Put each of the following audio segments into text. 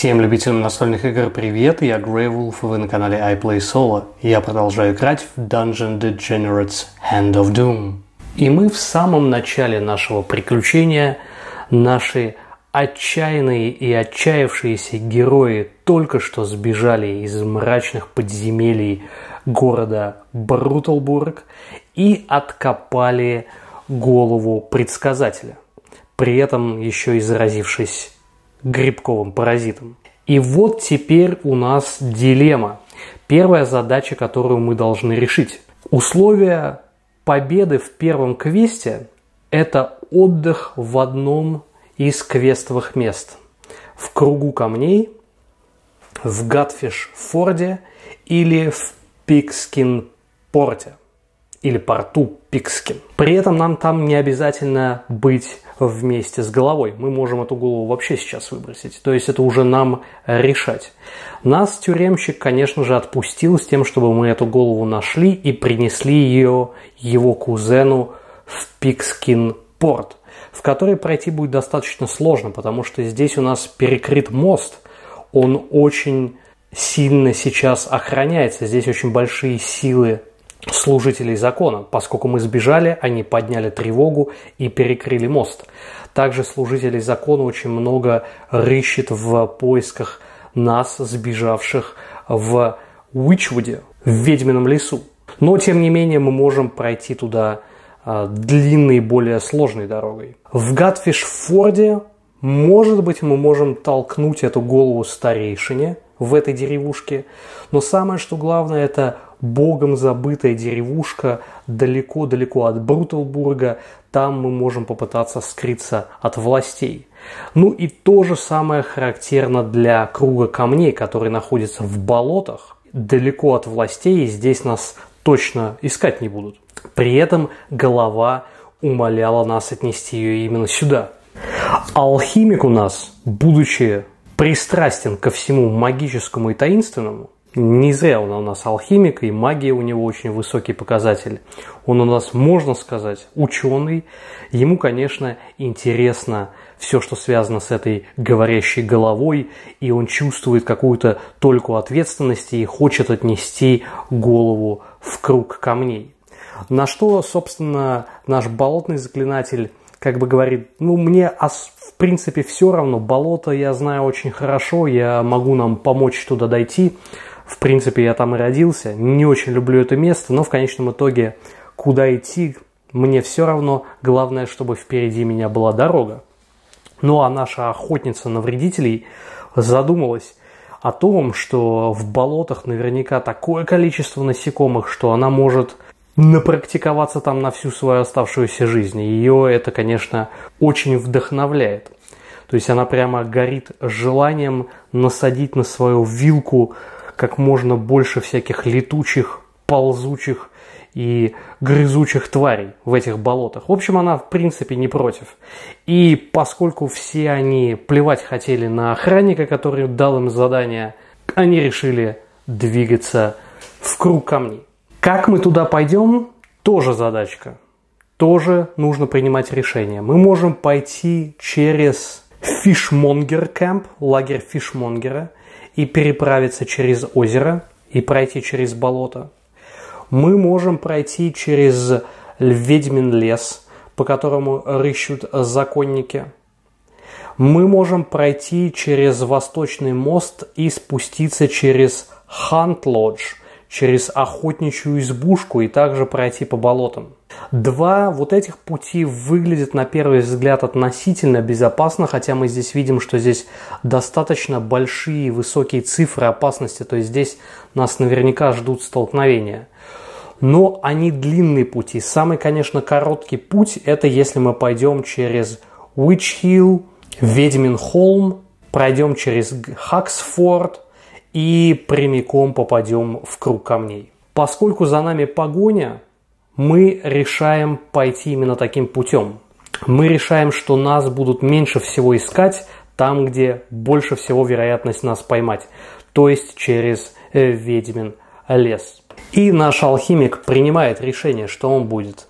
Всем любителям настольных игр привет, я Greywolf, и вы на канале iPlaySolo. Я продолжаю играть в Dungeon Degenerates Hand of Doom. И мы в самом начале нашего приключения, наши отчаянные и отчаявшиеся герои только что сбежали из мрачных подземелий города Брутлбург и откопали голову предсказателя, при этом еще и заразившись грибковым паразитом. И вот теперь у нас дилемма. Первая задача, которую мы должны решить. Условия победы в первом квесте – это отдых в одном из квестовых мест. В кругу камней, в Гатфиш-форде или в Пикскин-порте. Или порту Пикскин. При этом нам там не обязательно быть вместе с головой. Мы можем эту голову вообще сейчас выбросить. То есть это уже нам решать. Нас тюремщик, конечно же, отпустил с тем, чтобы мы эту голову нашли и принесли ее его кузену в Пикскин-порт, в который пройти будет достаточно сложно, потому что здесь у нас перекрыт мост. Он очень сильно сейчас охраняется. Здесь очень большие силы служителей закона. Поскольку мы сбежали, они подняли тревогу и перекрыли мост. Также служителей закона очень много рыщет в поисках нас, сбежавших в Уичвуде, в Ведьмином лесу. Но, тем не менее, мы можем пройти туда длинной, более сложной дорогой. В Гатфиш-форде, может быть, мы можем толкнуть эту голову старейшине в этой деревушке. Но самое, что главное, это богом забытая деревушка далеко-далеко от Брутлбурга. Там мы можем попытаться скрыться от властей. Ну и то же самое характерно для круга камней, который находится в болотах. Далеко от властей, здесь нас точно искать не будут. При этом голова умоляла нас отнести ее именно сюда. Алхимик у нас, будучи пристрастен ко всему магическому и таинственному, не зря он у нас алхимик, и магия у него очень высокий показатель. Он у нас, можно сказать, ученый. Ему, конечно, интересно все, что связано с этой говорящей головой, и он чувствует какую-то толику ответственности и хочет отнести голову в круг камней. На что, собственно, наш болотный заклинатель как бы говорит: ну, мне в принципе все равно, болото я знаю очень хорошо, я могу нам помочь туда дойти. В принципе, я там и родился, не очень люблю это место, но в конечном итоге, куда идти, мне все равно. Главное, чтобы впереди меня была дорога. Ну а наша охотница на вредителей задумалась о том, что в болотах наверняка такое количество насекомых, что она может напрактиковаться там на всю свою оставшуюся жизнь. Ее это, конечно, очень вдохновляет. То есть она прямо горит желанием насадить на свою вилку как можно больше всяких летучих, ползучих и грызучих тварей в этих болотах. В общем, она в принципе не против. И поскольку все они плевать хотели на охранника, который дал им задание, они решили двигаться в круг камней. Как мы туда пойдем, тоже задачка. Тоже нужно принимать решение. Мы можем пойти через Фишмонгер Кэмп, лагерь Фишмонгера, и переправиться через озеро и пройти через болото. Мы можем пройти через Ведьмин лес, по которому рыщут законники. Мы можем пройти через Восточный мост и спуститься через Хант Лодж, через охотничью избушку, и также пройти по болотам. Два вот этих пути выглядят на первый взгляд относительно безопасно, хотя мы здесь видим, что здесь достаточно большие высокие цифры опасности, то есть здесь нас наверняка ждут столкновения. Но они длинные пути. Самый, конечно, короткий путь – это если мы пойдем через Уич-Хилл, Ведьмин холм, пройдем через Хаксфорд и прямиком попадем в круг камней. Поскольку за нами погоня, мы решаем пойти именно таким путем. Мы решаем, что нас будут меньше всего искать там, где больше всего вероятность нас поймать, то есть через Ведьмин лес. И наш алхимик принимает решение, что он будет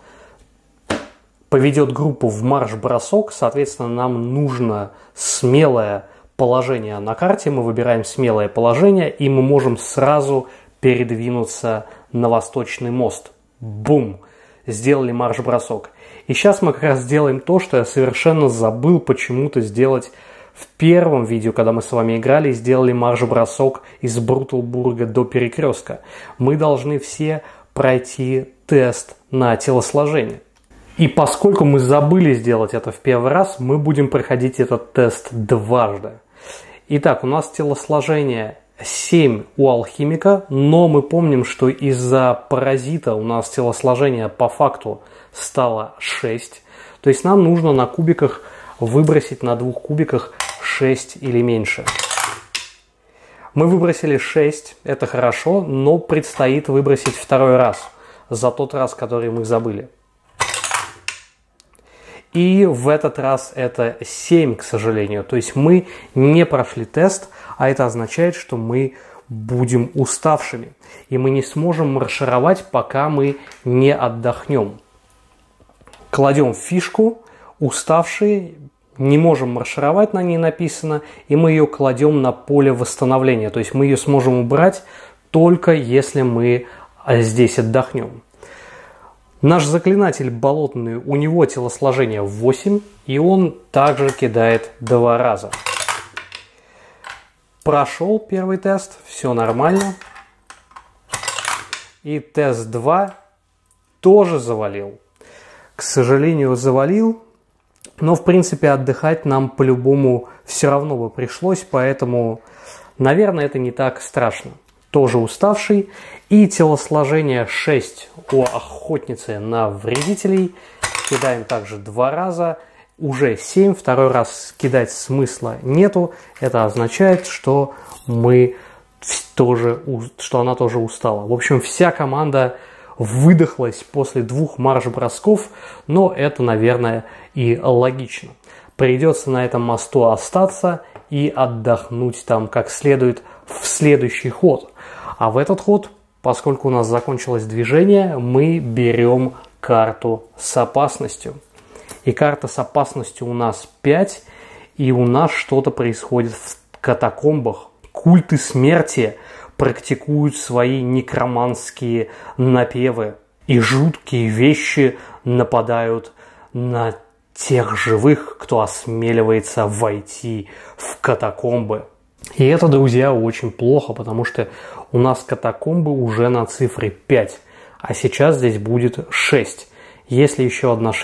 поведет группу в марш-бросок. Соответственно, нам нужно смелое положение на карте, мы выбираем смелое положение, и мы можем сразу передвинуться на восточный мост. Бум! Сделали марш-бросок. И сейчас мы как раз сделаем то, что я совершенно забыл почему-то сделать в первом видео, когда мы с вами играли и сделали марш-бросок из Бруталбурга до Перекрестка. Мы должны все пройти тест на телосложение. И поскольку мы забыли сделать это в первый раз, мы будем проходить этот тест дважды. Итак, у нас телосложение 7 у алхимика, но мы помним, что из-за паразита у нас телосложение по факту стало 6. То есть нам нужно на кубиках выбросить на 2 кубиках 6 или меньше. Мы выбросили 6, это хорошо, но предстоит выбросить второй раз, за тот раз, который мы забыли. И в этот раз это 7, к сожалению. То есть мы не прошли тест, а это означает, что мы будем уставшими. И мы не сможем маршировать, пока мы не отдохнем. Кладем фишку, уставшие, не можем маршировать, на ней написано, и мы ее кладем на поле восстановления. То есть мы ее сможем убрать только если мы здесь отдохнем. Наш заклинатель болотный, у него телосложение 8, и он также кидает 2 раза. Прошел первый тест, все нормально. И тест 2 тоже завалил. К сожалению, завалил, но в принципе отдыхать нам по-любому все равно бы пришлось, поэтому, наверное, это не так страшно. Тоже уставший. И телосложение 6 у охотницы на вредителей. Кидаем также 2 раза. Уже 7. Второй раз кидать смысла нету. Это означает, что она тоже устала. В общем, вся команда выдохлась после 2 марш-бросков. Но это, наверное, и логично. Придется на этом мосту остаться и отдохнуть там как следует в следующий ход. А в этот ход, поскольку у нас закончилось движение, мы берем карту с опасностью. И карта с опасностью у нас 5, и у нас что-то происходит в катакомбах. Культы смерти практикуют свои некроманские напевы, и жуткие вещи нападают на тех живых, кто осмеливается войти в катакомбы. И это, друзья, очень плохо, потому что у нас катакомбы уже на цифре 5, а сейчас здесь будет 6. Если не еще одна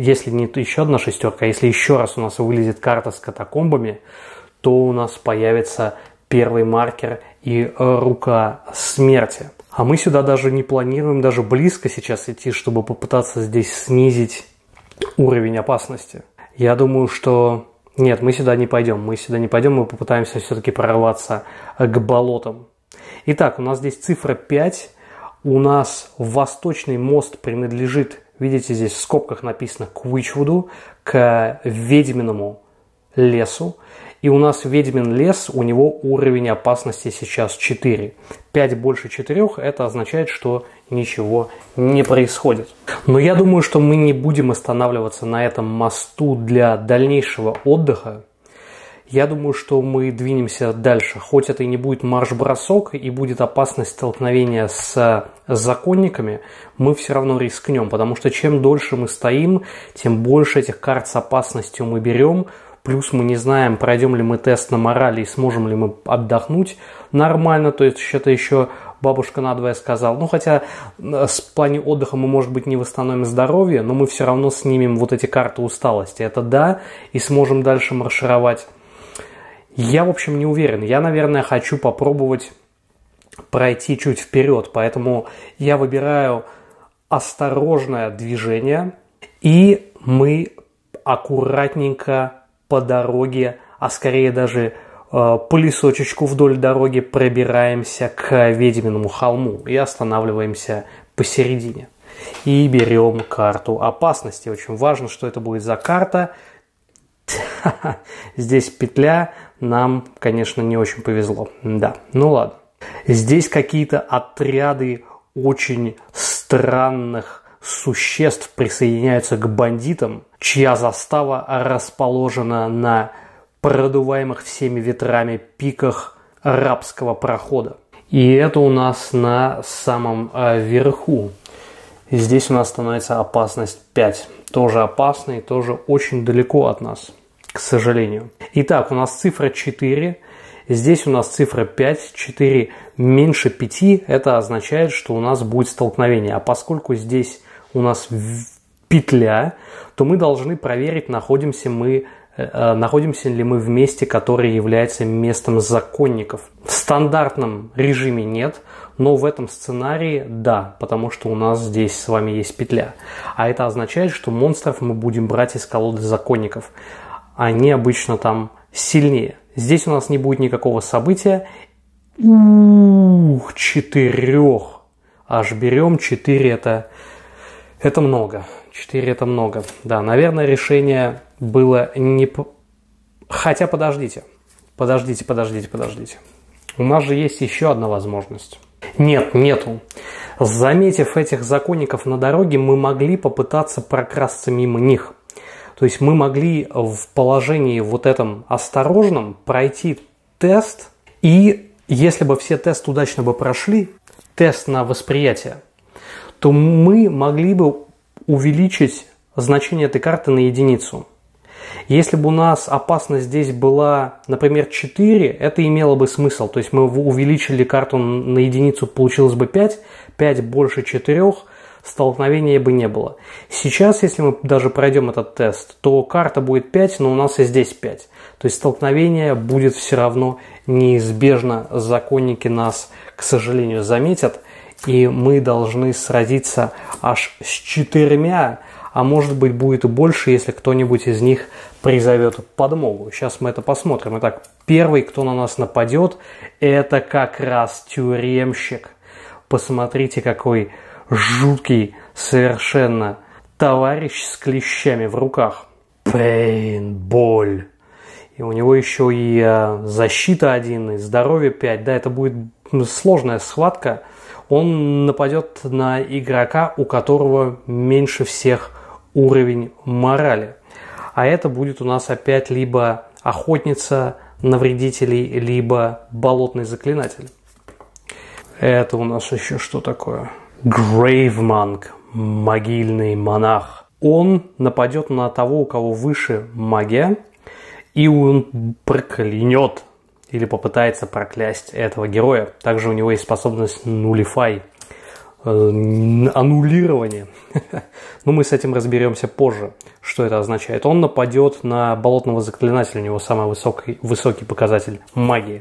шестерка, если еще раз у нас вылезет карта с катакомбами, то у нас появится первый маркер и рука смерти. А мы сюда даже не планируем даже близко сейчас идти, чтобы попытаться здесь снизить уровень опасности. Я думаю, что... Нет, мы сюда не пойдем. Мы попытаемся все-таки прорваться к болотам. Итак, у нас здесь цифра 5. У нас восточный мост принадлежит, видите, здесь в скобках написано к Уичвуду, к ведьминому лесу. И у нас ведьмин лес, у него уровень опасности сейчас 4. 5 больше 4, это означает, что ничего не происходит. Но я думаю, что мы не будем останавливаться на этом мосту для дальнейшего отдыха. Я думаю, что мы двинемся дальше. Хоть это и не будет марш-бросок, и будет опасность столкновения с законниками, мы все равно рискнем. Потому что чем дольше мы стоим, тем больше этих карт с опасностью мы берем. Плюс мы не знаем, пройдем ли мы тест на морали и сможем ли мы отдохнуть нормально. То есть что-то еще бабушка надвое сказала. Ну, хотя в плане отдыха мы, может быть, не восстановим здоровье, но мы все равно снимем вот эти карты усталости. Это да, и сможем дальше маршировать. Я, в общем, не уверен. Я, наверное, хочу попробовать пройти чуть вперед. Поэтому я выбираю осторожное движение. И мы аккуратненько по дороге, а скорее даже по лесочечку вдоль дороги пробираемся к ведьминому холму и останавливаемся посередине. И берем карту опасности. Очень важно, что это будет за карта. Здесь петля. Нам, конечно, не очень повезло. Да, ну ладно. Здесь какие-то отряды очень странных существ присоединяются к бандитам, чья застава расположена на продуваемых всеми ветрами пиках рабского прохода. И это у нас на самом верху. И здесь у нас становится опасность 5. Тоже опасный, тоже очень далеко от нас, к сожалению. Итак, у нас цифра 4. Здесь у нас цифра 5. 4 меньше 5. Это означает, что у нас будет столкновение. А поскольку здесь у нас петля, то мы должны проверить, находимся ли мы в месте, которое является местом законников. В стандартном режиме нет, но в этом сценарии да, потому что у нас здесь с вами есть петля. А это означает, что монстров мы будем брать из колоды законников. Они обычно там сильнее. Здесь у нас не будет никакого события. 4. Аж берем 4, это много. 4 это много. Да, наверное, решение было не... Хотя подождите. У нас же есть еще одна возможность. Нету. Заметив этих законников на дороге, мы могли попытаться прокрасться мимо них. То есть мы могли в положении вот этом осторожном пройти тест. И если бы все тесты удачно бы прошли, тест на восприятие, то мы могли бы увеличить значение этой карты на единицу. Если бы у нас опасность здесь была, например, 4, это имело бы смысл. То есть мы увеличили карту на единицу, получилось бы 5. 5 больше 4, столкновения бы не было. Сейчас, если мы даже пройдем этот тест, то карта будет 5, но у нас и здесь 5. То есть столкновение будет все равно неизбежно. Законники нас, к сожалению, заметят. И мы должны сразиться аж с 4, а может быть будет и больше, если кто-нибудь из них призовет подмогу. Сейчас мы это посмотрим. Итак, первый, кто на нас нападет, это как раз тюремщик. Посмотрите, какой жуткий совершенно товарищ с клещами в руках. Боль. И у него еще и защита 1, и здоровье 5. Да, это будет сложная схватка. Он нападет на игрока, у которого меньше всех уровень морали. А это будет у нас опять либо охотница на вредителей, либо болотный заклинатель. Это у нас еще что такое? Grave Monk, могильный монах. Он нападет на того, у кого выше магия, и он проклянет или попытается проклясть этого героя. Также у него есть способность Nullify, аннулирование. Но мы с этим разберемся позже, что это означает. Он нападет на болотного заклинателя, у него самый высокий показатель магии.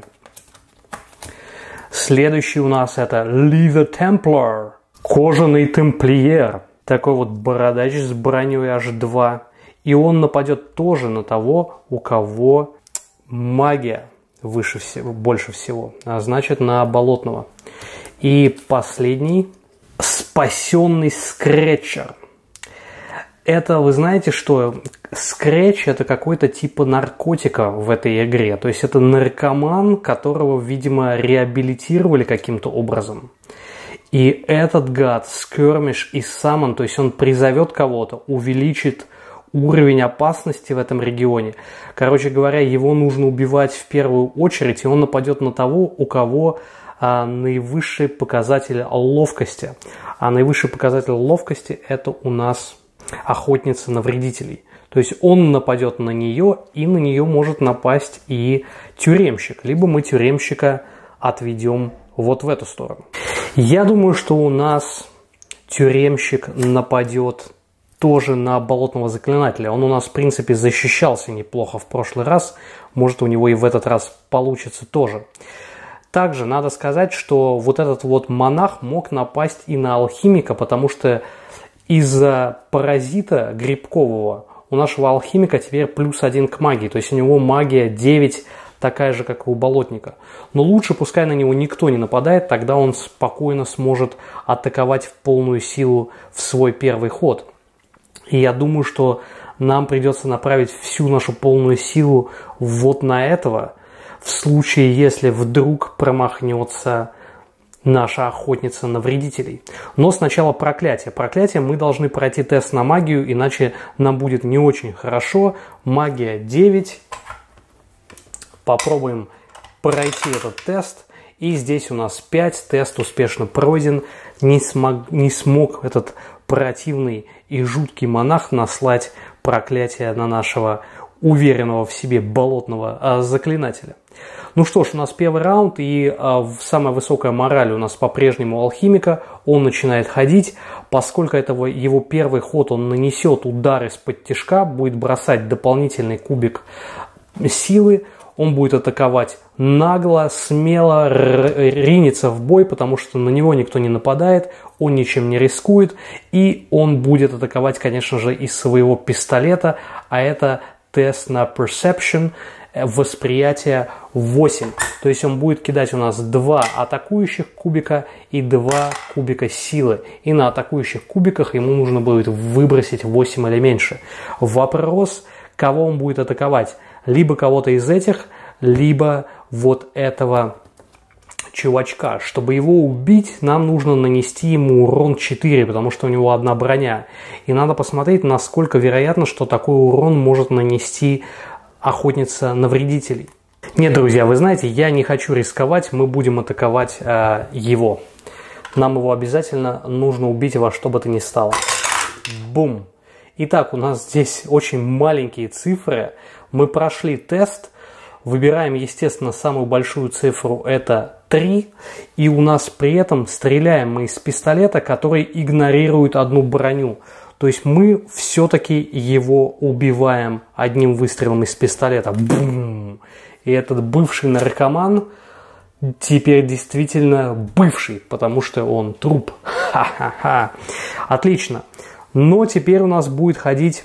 Следующий у нас это Leather Templar, кожаный темплиер. Такой вот бородач с броней аж 2. И он нападет тоже на того, у кого магия выше всего, больше всего, а значит на болотного. И последний, спасенный скретчер. Это, вы знаете, что скретч это какой-то типа наркотика в этой игре. То есть это наркоман, которого, видимо, реабилитировали каким-то образом. И этот гад, скермиш и саммон, то есть он призовет кого-то, увеличит уровень опасности в этом регионе. Короче говоря, его нужно убивать в первую очередь, и он нападет на того, у кого наивысший показатель ловкости. А наивысший показатель ловкости это у нас охотница на вредителей. То есть он нападет на нее, и на нее может напасть и тюремщик. Либо мы тюремщика отведем вот в эту сторону. Я думаю, что у нас тюремщик нападет тоже на болотного заклинателя. Он у нас, в принципе, защищался неплохо в прошлый раз. Может, у него и в этот раз получится тоже. Также надо сказать, что вот этот вот монах мог напасть и на алхимика, потому что из-за паразита грибкового у нашего алхимика теперь +1 к магии. То есть у него магия 9, такая же, как и у болотника. Но лучше пускай на него никто не нападает, тогда он спокойно сможет атаковать в полную силу в свой первый ход. И я думаю, что нам придется направить всю нашу полную силу вот на этого, в случае, если вдруг промахнется наша охотница на вредителей. Но сначала проклятие. Проклятие мы должны пройти тест на магию, иначе нам будет не очень хорошо. Магия 9. попробуем пройти этот тест. И здесь у нас 5, тест успешно пройден. Не смог этот противный и жуткий монах наслать проклятие на нашего уверенного в себе болотного заклинателя. Ну что ж, у нас первый раунд, и самая высокая мораль у нас по-прежнему алхимика. Он начинает ходить. Поскольку это его первый ход, он нанесет удар из-под тишка, будет бросать дополнительный кубик силы. Он будет атаковать нагло, смело, ринется в бой, потому что на него никто не нападает, он ничем не рискует, и он будет атаковать, конечно же, из своего пистолета, а это тест на Perception, восприятие 8. То есть он будет кидать у нас 2 атакующих кубика и 2 кубика силы. И на атакующих кубиках ему нужно будет выбросить 8 или меньше. Вопрос, кого он будет атаковать. Либо кого-то из этих, либо вот этого чувачка. Чтобы его убить, нам нужно нанести ему урон 4, потому что у него одна броня. И надо посмотреть, насколько вероятно, что такой урон может нанести охотница на вредителей. Нет, друзья, вы знаете, я не хочу рисковать, мы будем атаковать его. Нам его обязательно нужно убить во что бы то ни стало. Бум! Итак, у нас здесь очень маленькие цифры. Мы прошли тест, выбираем, естественно, самую большую цифру, это 3, и у нас при этом стреляем мы из пистолета, который игнорирует одну броню. То есть мы все-таки его убиваем одним выстрелом из пистолета. Бум! И этот бывший наркоман теперь действительно бывший, потому что он труп. Ха-ха-ха. Отлично. Но теперь у нас будет ходить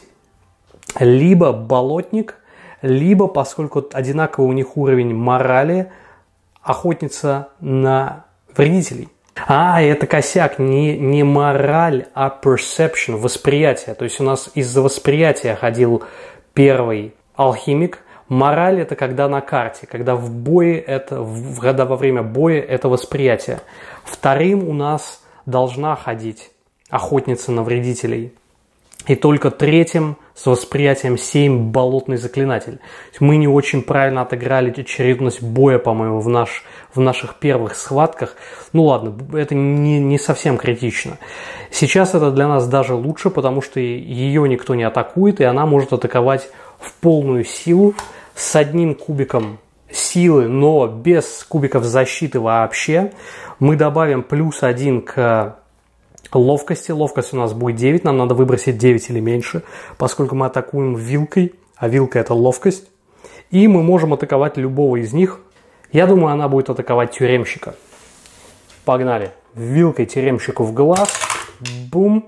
либо болотник, либо, поскольку одинаковый у них уровень морали, охотница на вредителей. Это косяк, не мораль, а perception, восприятие. То есть у нас из-за восприятия ходил первый алхимик. Мораль – это когда на карте, когда в бое когда во время боя это восприятие. Вторым у нас должна ходить охотница на вредителей. И только третьим с восприятием 7 болотный заклинатель. Мы не очень правильно отыграли очередность боя, по-моему, в наших первых схватках. Ну ладно, это не совсем критично. Сейчас это для нас даже лучше, потому что ее никто не атакует, и она может атаковать в полную силу с одним кубиком силы, но без кубиков защиты вообще. Мы добавим +1 к ловкости. Ловкость у нас будет 9, нам надо выбросить 9 или меньше, поскольку мы атакуем вилкой, а вилка это ловкость. И мы можем атаковать любого из них. Я думаю, она будет атаковать тюремщика. Погнали. Вилкой тюремщику в глаз. Бум.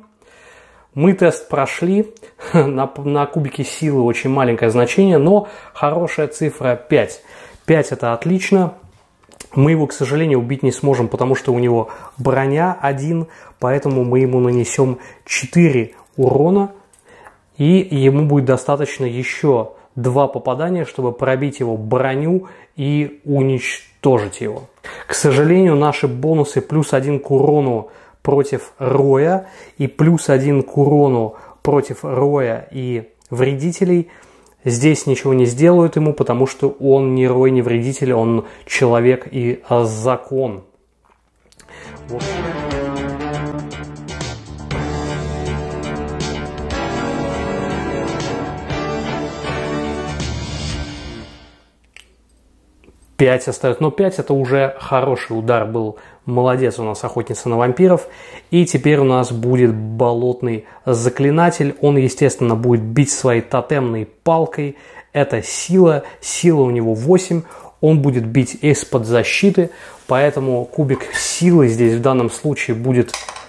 Мы тест прошли. На кубике силы очень маленькое значение, но хорошая цифра 5. 5 это отлично. Мы его, к сожалению, убить не сможем, потому что у него броня 1, поэтому мы ему нанесем 4 урона, и ему будет достаточно еще 2 попадания, чтобы пробить его броню и уничтожить его. К сожалению, наши бонусы +1 к урону против роя и +1 к урону против роя и вредителей здесь ничего не сделают ему, потому что он не рой, не вредитель, он человек и закон. Вот. Пять остается. Но 5 это уже хороший удар был. Молодец у нас охотница на вампиров. И теперь у нас будет болотный заклинатель. Он, естественно, будет бить своей тотемной палкой. Это сила. Сила у него 8. Он будет бить из-под защиты. Поэтому кубик силы здесь в данном случае будет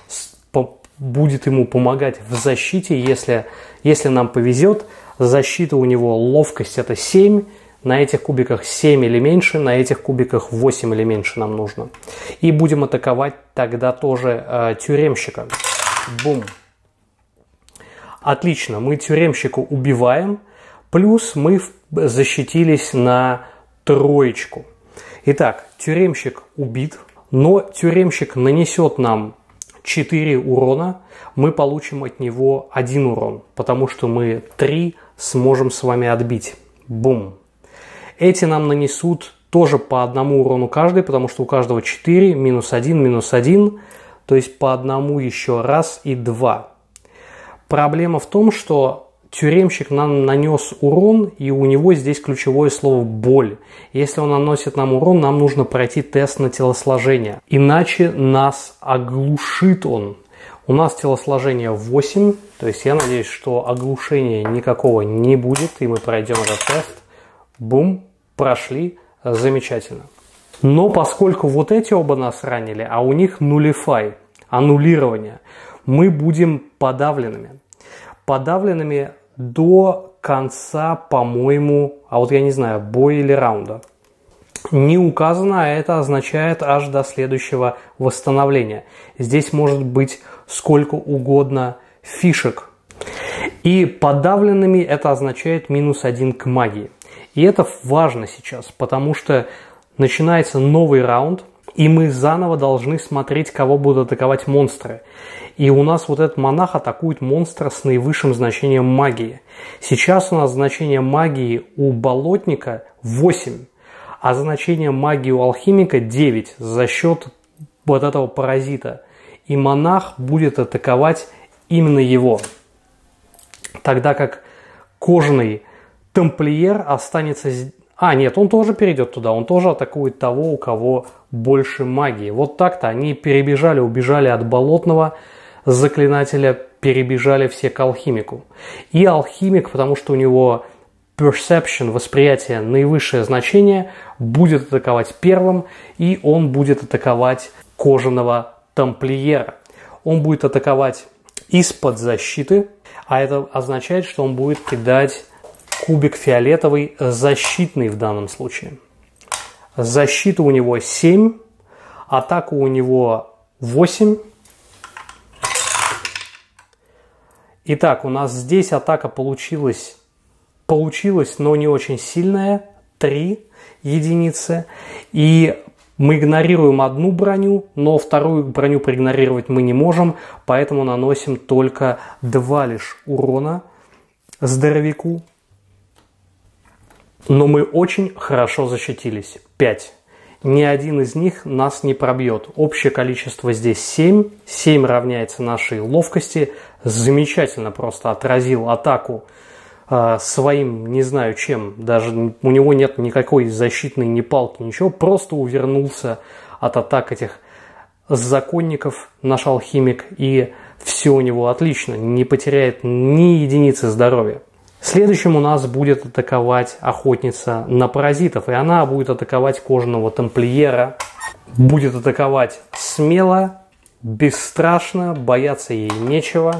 ему помогать в защите. Если нам повезет, защита у него ловкость это 7. На этих кубиках 7 или меньше, на этих кубиках 8 или меньше нам нужно. И будем атаковать тогда тоже тюремщика. Бум. Отлично, мы тюремщика убиваем, плюс мы защитились на 3. Итак, тюремщик убит, но тюремщик нанесет нам 4 урона, мы получим от него 1 урон, потому что мы 3 сможем с вами отбить. Бум. Эти нам нанесут тоже по одному урону каждый, потому что у каждого 4, -1, -1, то есть по одному еще раз и 2. Проблема в том, что тюремщик нам нанес урон, и у него здесь ключевое слово «боль». Если он наносит нам урон, нам нужно пройти тест на телосложение, иначе нас оглушит он. У нас телосложение 8, то есть я надеюсь, что оглушения никакого не будет, и мы пройдем этот тест. Бум, прошли, замечательно. Но поскольку вот эти оба нас ранили, а у них нулифай, аннулирование, мы будем подавленными. Подавленными до конца, по-моему, а вот я не знаю, боя или раунда. Не указано, а это означает аж до следующего восстановления. Здесь может быть сколько угодно фишек. И подавленными это означает -1 к магии. И это важно сейчас, потому что начинается новый раунд, и мы заново должны смотреть, кого будут атаковать монстры. И у нас вот этот монах атакует монстра с наивысшим значением магии. Сейчас у нас значение магии у болотника 8, а значение магии у алхимика 9 за счет вот этого паразита. И монах будет атаковать именно его. Тогда как кожаный тамплиер останется... нет, он тоже перейдет туда, он тоже атакует того, у кого больше магии. Вот так-то они перебежали, убежали от болотного заклинателя, перебежали все к алхимику. И алхимик, потому что у него perception, восприятие, наивысшее значение, будет атаковать первым, и он будет атаковать кожаного тамплиера. Он будет атаковать из-под защиты, а это означает, что он будет кидать кубик фиолетовый, защитный в данном случае. Защита у него 7, атака у него 8. Итак, у нас здесь атака получилась, но не очень сильная, 3 единицы. И мы игнорируем одну броню, но вторую броню проигнорировать мы не можем, поэтому наносим только 2 лишь урона здоровяку. Но мы очень хорошо защитились. 5. Ни один из них нас не пробьет. Общее количество здесь 7. 7 равняется нашей ловкости. Замечательно просто отразил атаку своим, не знаю чем. Даже у него нет никакой защитной ни палки, ничего. Просто увернулся от атак этих законников наш алхимик. И все у него отлично. Не потеряет ни единицы здоровья. Следующим у нас будет атаковать охотница на паразитов, и она будет атаковать кожаного тамплиера, будет атаковать смело, бесстрашно, бояться ей нечего.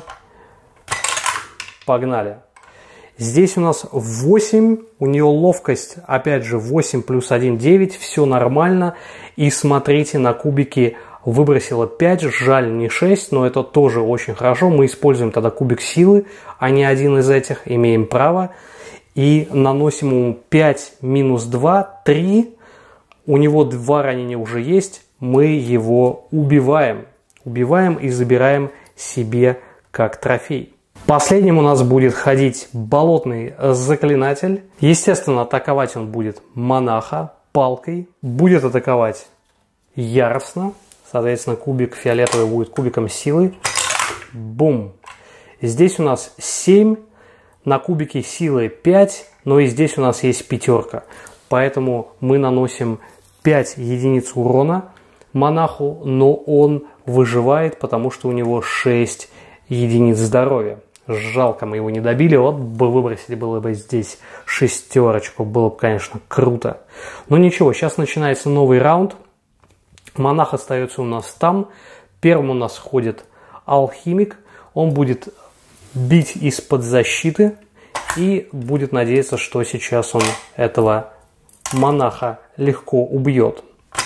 Погнали. Здесь у нас 8, у нее ловкость, опять же, 8 плюс 1, 9, все нормально. И смотрите, на кубики выбросила 5, жаль не 6, но это тоже очень хорошо. Мы используем тогда кубик силы, а не один из этих, имеем право. И наносим ему 5 минус 2, 3. У него 2 ранения уже есть, мы его убиваем. Убиваем и забираем себе как трофей. Последним у нас будет ходить болотный заклинатель. Естественно, атаковать он будет монаха палкой. Будет атаковать яростно. Соответственно, кубик фиолетовый будет кубиком силы. Бум. Здесь у нас 7. На кубике силы 5. Но и здесь у нас есть 5. Поэтому мы наносим 5 единиц урона монаху. Но он выживает, потому что у него 6 единиц здоровья. Жалко, мы его не добили. Вот бы выбросили было бы здесь 6. Было бы, конечно, круто. Но ничего, сейчас начинается новый раунд. Монах остается у нас там. Первым у нас ходит алхимик. Он будет бить из-под защиты. И будет надеяться, что сейчас он этого монаха легко убьет.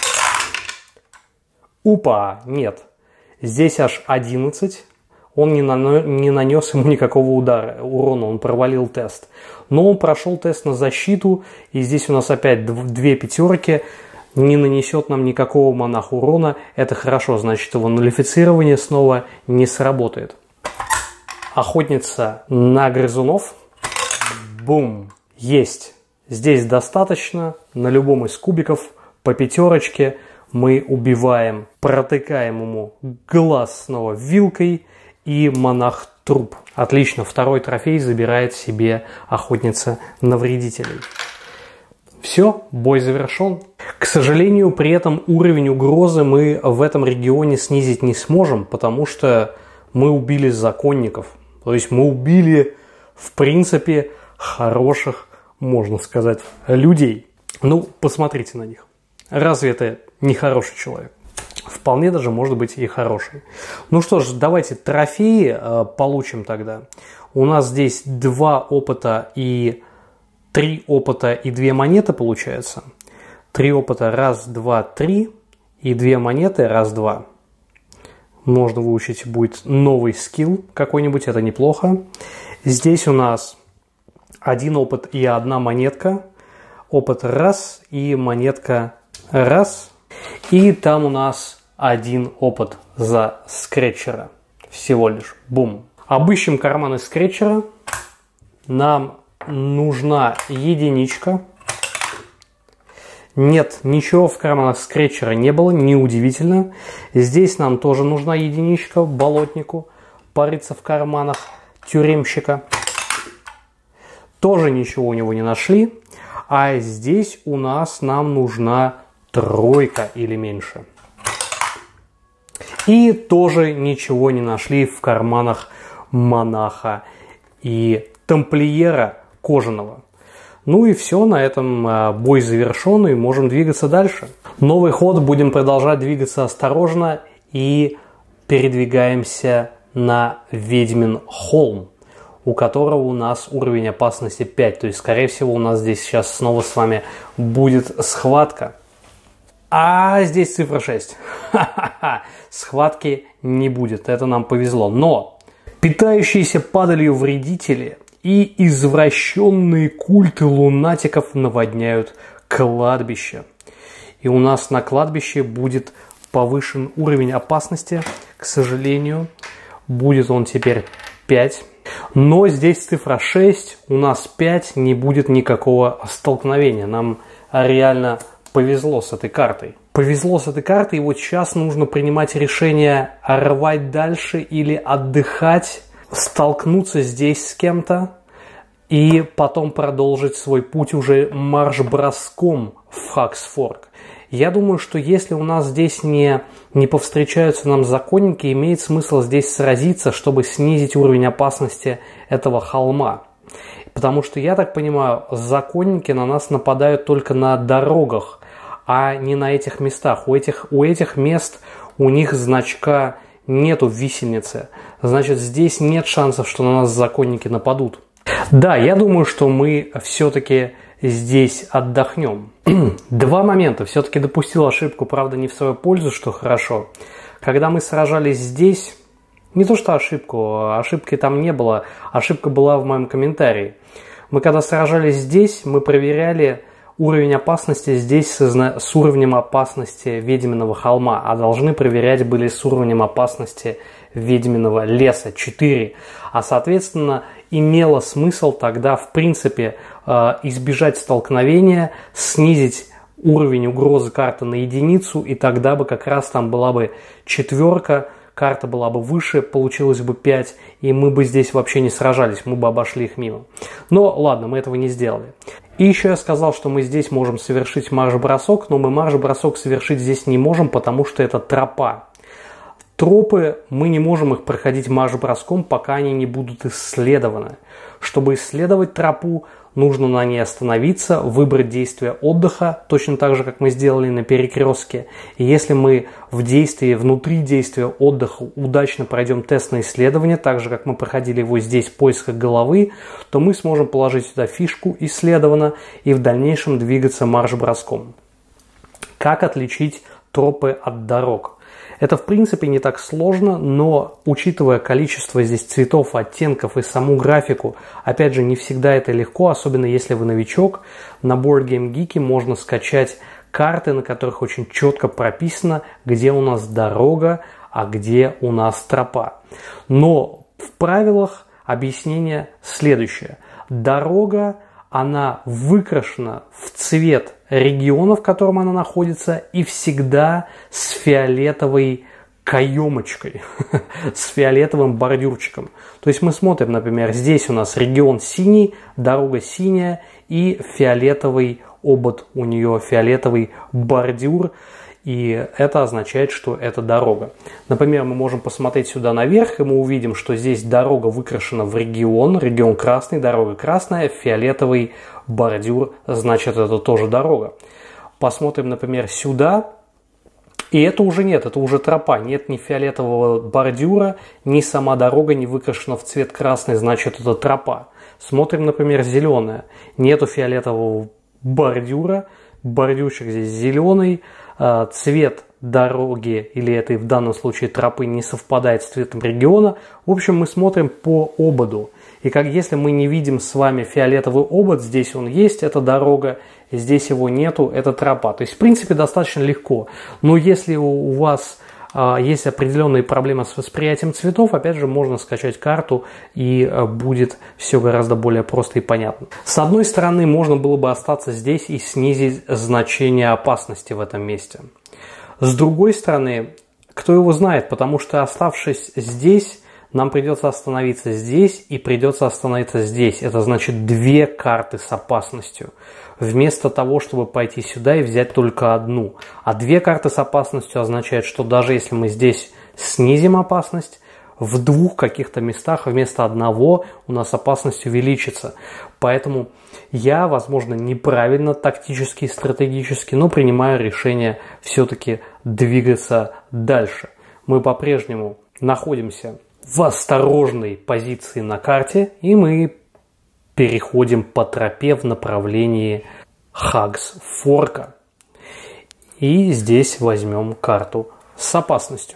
Упа! Нет. Здесь аж 11. Он не нанес ему никакого урона. Он провалил тест. Но он прошел тест на защиту. И здесь у нас опять 2 пятерки. Не нанесет нам никакого монаху урона. Это хорошо, значит, его нулифицирование снова не сработает. Охотница на грызунов. Бум. Есть. Здесь достаточно, на любом из кубиков по пятерочке мы убиваем, протыкаем ему глаз снова вилкой, и монах труп. Отлично, второй трофей забирает себе охотница на вредителей. Все, бой завершен. К сожалению, при этом уровень угрозы мы в этом регионе снизить не сможем, потому что мы убили законников. То есть мы убили, в принципе, хороших, можно сказать, людей. Ну, посмотрите на них. Разве это не хороший человек? Вполне даже может быть и хороший. Ну что ж, давайте трофеи получим тогда. У нас здесь 2 опыта и 3 опыта и 2 монеты получается. 3 опыта, 1, 2, 3 и 2 монеты, 1, 2. Можно выучить будет новый скилл какой-нибудь, это неплохо. Здесь у нас 1 опыт и 1 монетка. Опыт 1 и монетка 1. И там у нас 1 опыт за скретчера. Всего лишь. Бум. Обыщем карманы скретчера. Нам нужна единичка. Нет, ничего в карманах скретчера не было, неудивительно. Здесь нам тоже нужна единичка болотнику. Порыться в карманах тюремщика. Тоже ничего у него не нашли. А здесь у нас нам нужна 3 или меньше. И тоже ничего не нашли в карманах монаха и тамплиера кожаного. Ну и все, на этом бой завершен, и можем двигаться дальше. Новый ход, будем продолжать двигаться осторожно и передвигаемся на Ведьмин холм, у которого у нас уровень опасности 5. То есть, скорее всего, у нас здесь сейчас снова с вами будет схватка. А здесь цифра 6. Ха-ха-ха. Схватки не будет, это нам повезло. Но питающиеся падалью вредители и извращенные культы лунатиков наводняют кладбище. И у нас на кладбище будет повышен уровень опасности. К сожалению, будет он теперь 5. Но здесь цифра 6, у нас 5, не будет никакого столкновения. Нам реально повезло с этой картой. Повезло с этой картой, и вот сейчас нужно принимать решение, рвать дальше или отдыхать, столкнуться здесь с кем-то и потом продолжить свой путь уже марш-броском в Хаксфорк. Я думаю, что если у нас здесь не повстречаются нам законники, имеет смысл здесь сразиться, чтобы снизить уровень опасности этого холма. Потому что, я так понимаю, законники на нас нападают только на дорогах, а не на этих местах. У этих мест у них значка нету в висельнице. Значит, здесь нет шансов, что на нас законники нападут. Да, я думаю, что мы все-таки здесь отдохнем. 2 момента. Все-таки допустил ошибку, правда, не в свою пользу, что хорошо. Когда мы сражались здесь, не то что ошибки там не было, ошибка была в моем комментарии. Мы когда сражались здесь, мы проверяли уровень опасности здесь с уровнем опасности Ведьминого холма, а должны проверять были с уровнем опасности Ведьминого леса 4. А соответственно имело смысл тогда в принципе избежать столкновения, снизить уровень угрозы карты на единицу, и тогда бы как раз там была бы 4, карта была бы выше, получилось бы 5, и мы бы здесь вообще не сражались, мы бы обошли их мимо. Но ладно, мы этого не сделали. И еще я сказал, что мы здесь можем совершить марш-бросок, но мы марш-бросок совершить здесь не можем, потому что это тропа. Тропы, мы не можем их проходить марш-броском, пока они не будут исследованы. Чтобы исследовать тропу, нужно на ней остановиться, выбрать действие отдыха, точно так же, как мы сделали на перекрестке. И если мы внутри действия отдыха удачно пройдем тест на исследование, так же, как мы проходили его здесь в поисках головы, то мы сможем положить сюда фишку «Исследовано» и в дальнейшем двигаться марш-броском. Как отличить тропы от дорог? Это в принципе не так сложно, но учитывая количество здесь цветов, оттенков и саму графику, опять же, не всегда это легко, особенно если вы новичок. На Board Game Geek можно скачать карты, на которых очень четко прописано, где у нас дорога, а где у нас тропа. Но в правилах объяснение следующее. Дорога, она выкрашена в цвет региона, в котором она находится, и всегда с фиолетовой каемочкой, с фиолетовым бордюрчиком. То есть мы смотрим, например, здесь у нас регион синий, дорога синяя и фиолетовый обод у нее, фиолетовый бордюр. И это означает, что это дорога. Например, мы можем посмотреть сюда наверх, и мы увидим, что здесь дорога выкрашена в регион красный, дорога красная, фиолетовый бордюр, значит, это тоже дорога. Посмотрим, например, сюда, и это уже нет, это уже тропа, нет ни фиолетового бордюра, ни сама дорога не выкрашена в цвет красный, значит, это тропа. Смотрим, например, зеленая, нету фиолетового бордюра, бордюрчик здесь зеленый, цвет дороги или этой в данном случае тропы не совпадает с цветом региона. В общем, мы смотрим по ободу. И как если мы не видим с вами фиолетовый обод, здесь он есть, это дорога, здесь его нету, это тропа. То есть, в принципе, достаточно легко. Но если у вас есть определенные проблемы с восприятием цветов, опять же, можно скачать карту, и будет все гораздо более просто и понятно. С одной стороны, можно было бы остаться здесь и снизить значение опасности в этом месте. С другой стороны, кто его знает, потому что, оставшись здесь, нам придется остановиться здесь и придется остановиться здесь. Это значит 2 карты с опасностью. Вместо того, чтобы пойти сюда и взять только одну. А 2 карты с опасностью означает, что даже если мы здесь снизим опасность, в 2 каких-то местах вместо одного у нас опасность увеличится. Поэтому я, возможно, неправильно тактически и стратегически, но принимаю решение все-таки двигаться дальше. Мы по-прежнему находимся в осторожной позиции на карте, и мы переходим по тропе в направлении Хагс-Форка. И здесь возьмем карту с опасностью.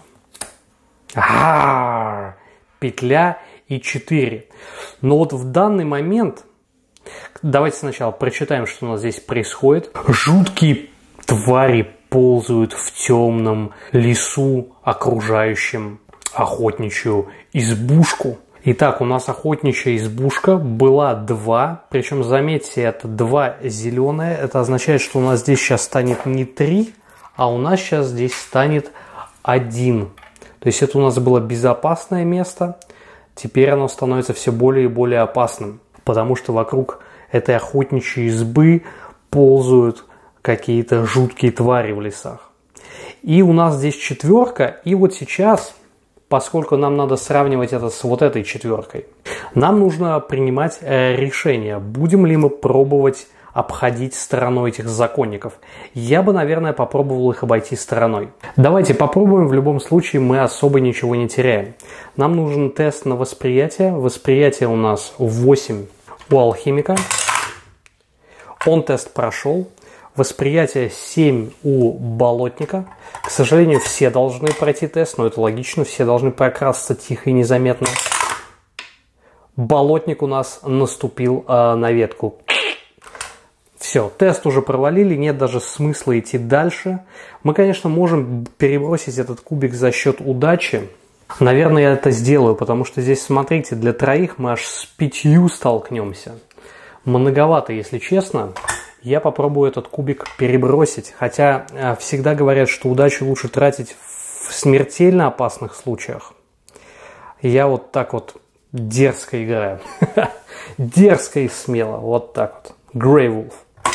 Петля и 4. Но вот в данный момент, давайте сначала прочитаем, что у нас здесь происходит. Жуткие твари ползают в темном лесу, окружающем охотничью избушку. Итак, у нас охотничья избушка была 2, причем, заметьте, это 2 зеленые. Это означает, что у нас здесь сейчас станет не 3, а у нас сейчас здесь станет 1. То есть это у нас было безопасное место, теперь оно становится все более и более опасным, потому что вокруг этой охотничьей избы ползают какие-то жуткие твари в лесах. И у нас здесь 4, и вот сейчас, поскольку нам надо сравнивать это с вот этой 4, нам нужно принимать решение, будем ли мы пробовать обходить стороной этих законников. Я бы, наверное, попробовал их обойти стороной. Давайте попробуем, в любом случае мы особо ничего не теряем. Нам нужен тест на восприятие. Восприятие у нас 8 у алхимика. Он тест прошел. Восприятие 7 у болотника. К сожалению, все должны пройти тест, но это логично, все должны прокрасться тихо и незаметно. Болотник у нас наступил на ветку. Все, тест уже провалили, нет даже смысла идти дальше. Мы, конечно, можем перебросить этот кубик за счет удачи. Наверное, я это сделаю, потому что здесь, смотрите, для 3 мы аж с 5 столкнемся. Многовато, если честно. Я попробую этот кубик перебросить. Хотя всегда говорят, что удачу лучше тратить в смертельно опасных случаях. Я вот так вот дерзко играю. Дерзко и смело. Вот так вот. Grey Wolf.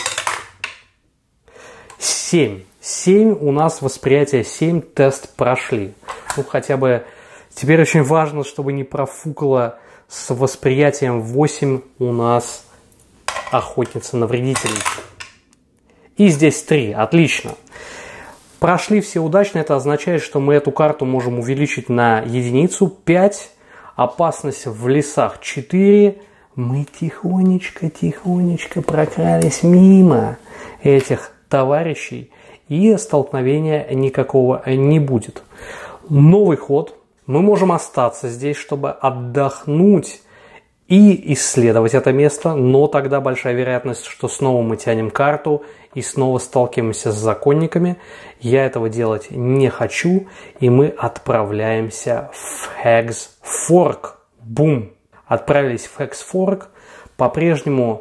7. 7 у нас восприятие 7, тест прошли. Ну, хотя бы теперь очень важно, чтобы не профукало с восприятием 8 у нас охотница на вредителей. И здесь 3. Отлично. Прошли все удачно. Это означает, что мы эту карту можем увеличить на 1. 5. Опасность в лесах 4. Мы тихонечко прокрались мимо этих товарищей, и столкновения никакого не будет. Новый ход. Мы можем остаться здесь, чтобы отдохнуть и исследовать это место, но тогда большая вероятность, что снова мы тянем карту и снова сталкиваемся с законниками. Я этого делать не хочу, и мы отправляемся в Хагс-Форк. Бум! Отправились в Хагс-Форк. По-прежнему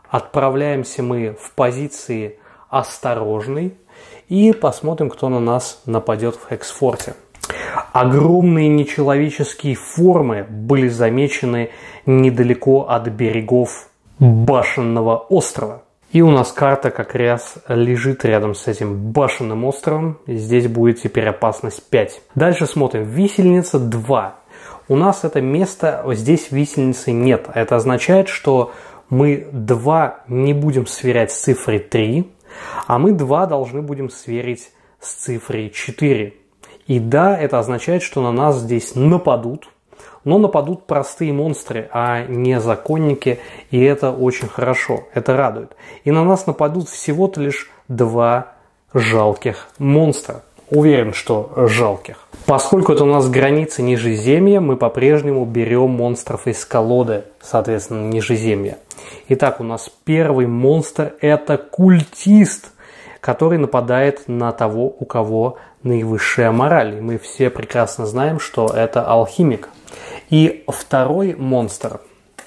Отправляемся мы в позиции осторожной и посмотрим, кто на нас нападет в Хексфорте. Огромные нечеловеческие формы были замечены недалеко от берегов Башенного острова. И у нас карта как раз лежит рядом с этим Башенным островом. И здесь будет теперь опасность 5. Дальше смотрим. Висельница 2. У нас это место, здесь висельницы нет. Это означает, что мы 2 не будем сверять с цифрой 3, а мы 2 должны будем сверить с цифрой 4. И да, это означает, что на нас здесь нападут, но нападут простые монстры, а не законники, и это очень хорошо, это радует. И на нас нападут всего-то лишь 2 жалких монстра. Уверен, что жалких. Поскольку это у нас граница Нижеземья, мы по-прежнему берем монстров из колоды, соответственно, Нижеземья. Итак, у нас первый монстр – это культист, который нападает на того, у кого наивысшая мораль. И мы все прекрасно знаем, что это алхимик. И второй монстр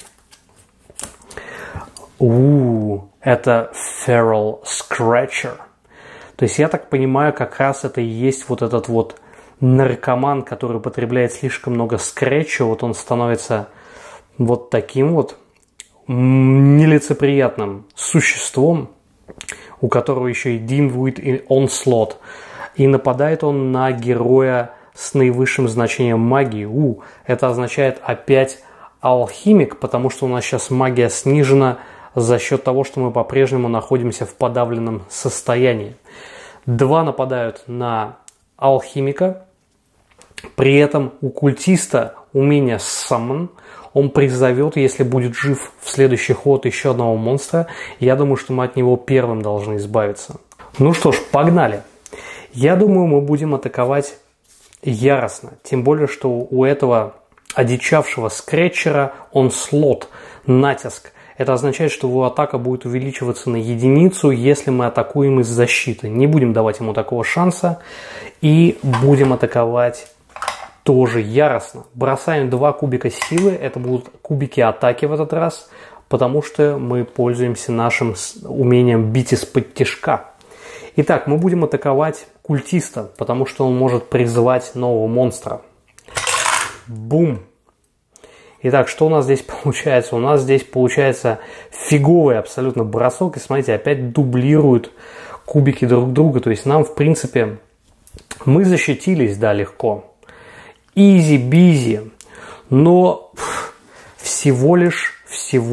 – это Feral Scratcher. То есть, я так понимаю, как раз это и есть вот этот вот наркоман, который употребляет слишком много скретча. Вот он становится вот таким вот нелицеприятным существом, у которого еще и Dimwit и Onslaught. И нападает он на героя с наивысшим значением магии. Это означает опять алхимик, потому что у нас сейчас магия снижена за счет того, что мы по-прежнему находимся в подавленном состоянии. 2 нападают на алхимика. При этом у культиста умение Summon. Он призовет, если будет жив в следующий ход, еще одного монстра. Я думаю, что мы от него первым должны избавиться. Ну что ж, погнали. Я думаю, мы будем атаковать яростно. Тем более, что у этого одичавшего скретчера Onslaught, натиск. Это означает, что его атака будет увеличиваться на единицу, если мы атакуем из защиты. Не будем давать ему такого шанса. И будем атаковать тоже яростно. Бросаем 2 кубика силы. Это будут кубики атаки в этот раз, потому что мы пользуемся нашим умением бить из-под тишка. Итак, мы будем атаковать культиста, потому что он может призывать нового монстра. Бум! Итак, что у нас здесь получается? У нас здесь получается фиговый абсолютно бросок. И смотрите, опять дублируют кубики друг друга. То есть нам, в принципе, мы защитились, да, легко. Изи-бизи. Но всего лишь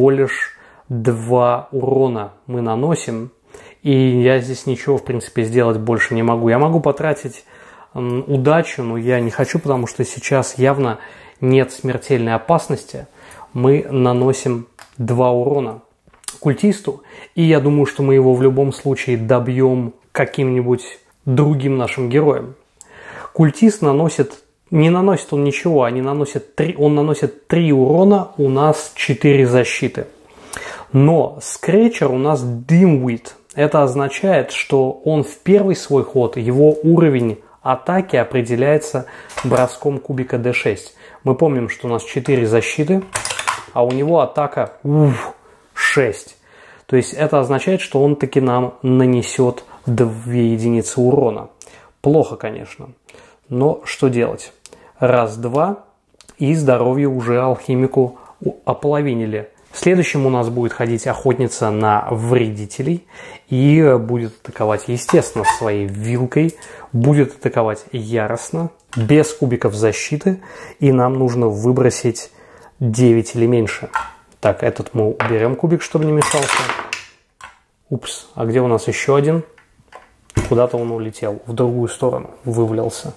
2 урона мы наносим. И я здесь ничего, в принципе, сделать больше не могу. Я могу потратить удачу, но я не хочу, потому что сейчас явно нет смертельной опасности. Мы наносим 2 урона культисту. И я думаю, что мы его в любом случае добьем каким-нибудь другим нашим героем. Культист не наносит он ничего, он наносит 3 урона, у нас 4 защиты. Но скретчер у нас Dimwit. Это означает, что он в первый свой ход, его уровень атаки определяется броском кубика D6. Мы помним, что у нас 4 защиты, а у него атака 6. То есть это означает, что он таки нам нанесет 2 единицы урона. Плохо, конечно, но что делать? Раз, 2, и здоровье уже алхимику ополовинили. Следующим у нас будет ходить охотница на вредителей и будет атаковать, естественно, своей вилкой, будет атаковать яростно, без кубиков защиты, и нам нужно выбросить 9 или меньше. Так, этот мы уберем кубик, чтобы не мешался. Упс, а где у нас еще один? Куда-то он улетел, в другую сторону, вывалился.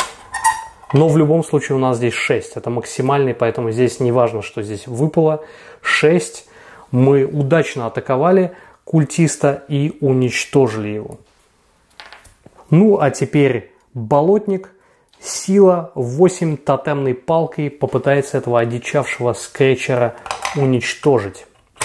Но в любом случае у нас здесь 6, это максимальный, поэтому здесь не важно, что здесь выпало. 6, мы удачно атаковали культиста и уничтожили его. Ну а теперь болотник, сила 8 тотемной палкой попытается этого одичавшего скретчера уничтожить.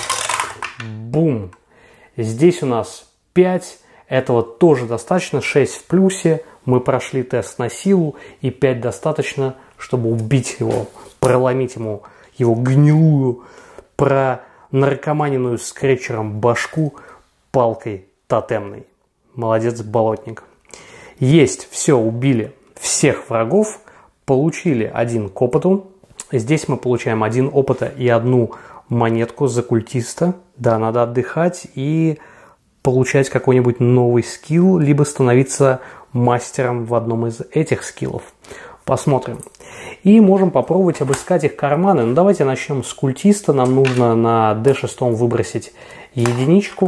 Бум! Здесь у нас 5, этого тоже достаточно, 6 в плюсе. Мы прошли тест на силу, и 5 достаточно, чтобы убить его, проломить ему его гнилую, наркоманенную скретчером башку палкой тотемной. Молодец, болотник. Есть, все, убили всех врагов, получили 1 к опыту. Здесь мы получаем 1 опыта и 1 монетку за культиста. Да, надо отдыхать и получать какой-нибудь новый скилл, либо становиться мастером в одном из этих скиллов. Посмотрим. И можем попробовать обыскать их карманы. Ну, давайте начнем с культиста. Нам нужно на D6 выбросить единичку.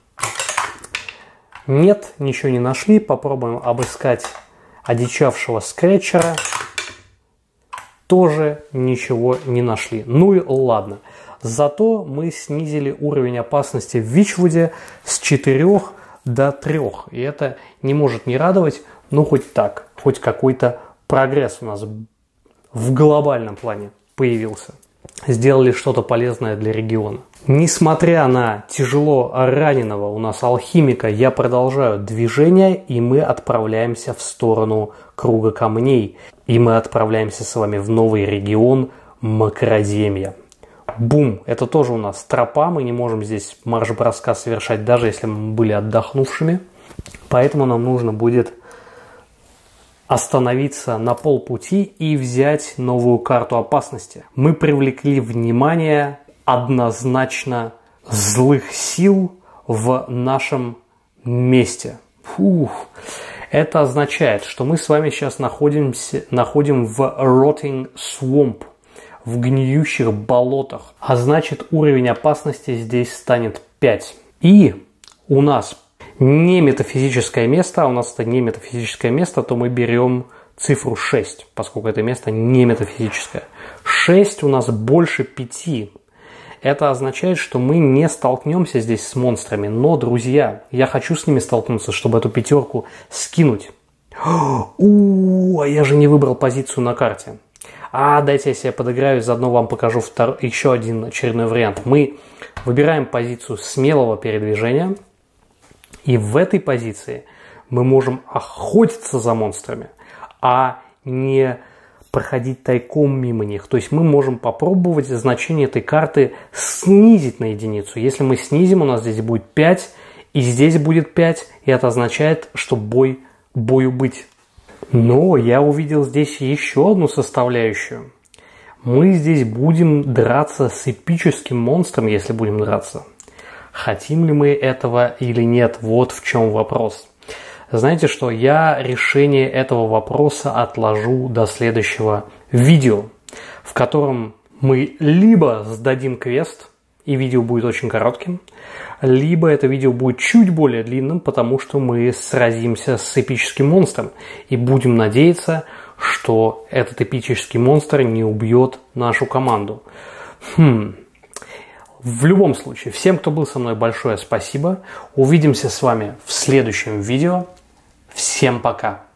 Нет, ничего не нашли. Попробуем обыскать одичавшего скретчера. Тоже ничего не нашли. Ну и ладно. Зато мы снизили уровень опасности в Вичвуде с 4 до 3. И это не может не радовать. Ну хоть так. Хоть какой-то прогресс у нас в глобальном плане появился. Сделали что-то полезное для региона. Несмотря на тяжело раненого у нас алхимика, я продолжаю движение, и мы отправляемся в сторону круга камней. И мы отправляемся с вами в новый регион Макроземья. Бум! Это тоже у нас тропа, мы не можем здесь марш-броска совершать, даже если мы были отдохнувшими. Поэтому нам нужно будет остановиться на полпути и взять новую карту опасности. Мы привлекли внимание однозначно злых сил в нашем месте. Фух. Это означает, что мы с вами сейчас находим в Rotting Swamp, в гниющих болотах. А значит, уровень опасности здесь станет 5. И у нас не метафизическое место, а у нас это не метафизическое место, то мы берем цифру 6, поскольку это место не метафизическое. 6 у нас больше 5. Это означает, что мы не столкнемся здесь с монстрами. Но, друзья, я хочу с ними столкнуться, чтобы эту 5 скинуть. А я же не выбрал позицию на карте. Дайте я себе подыграю, заодно вам покажу еще один очередной вариант. Мы выбираем позицию смелого передвижения. И в этой позиции мы можем охотиться за монстрами, а не проходить тайком мимо них. То есть мы можем попробовать значение этой карты снизить на единицу. Если мы снизим, у нас здесь будет 5, и здесь будет 5, и это означает, что бою быть. Но я увидел здесь еще одну составляющую. Мы здесь будем драться с эпическим монстром, если будем драться. Хотим ли мы этого или нет? Вот в чем вопрос. Знаете что? Я решение этого вопроса отложу до следующего видео, в котором мы либо сдадим квест, и видео будет очень коротким, либо это видео будет чуть более длинным, потому что мы сразимся с эпическим монстром и будем надеяться, что этот эпический монстр не убьет нашу команду. В любом случае, всем, кто был со мной, большое спасибо. Увидимся с вами в следующем видео. Всем пока!